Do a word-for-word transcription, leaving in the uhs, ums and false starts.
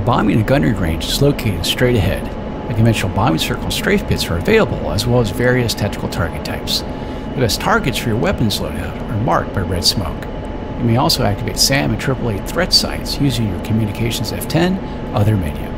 bombing and gunnery range is located straight ahead. A conventional bombing circle and strafe pits are available, as well as various tactical target types. The best targets for your weapons loadout are marked by red smoke. You may also activate SAM and triple A threat sites using your Communications F ten other menu.